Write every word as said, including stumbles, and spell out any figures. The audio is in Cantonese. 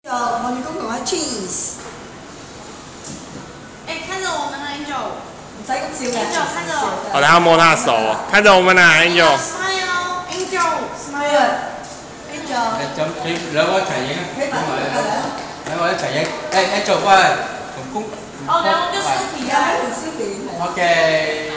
我哋公講下 cheese。 哎，看着我们的 Angel， 唔使咁笑嘅。 Angel 看着我。 好的，他摸他的手，看着我们的 Angel。 Smile Angel Smile Angel。 咁你兩個一齊影啊！ 你埋呢個兩。 兩個一齊影。誒 Angel 過嚟同公。 哦，兩個跟 Sophie 啊。 同 Sophie。 OK。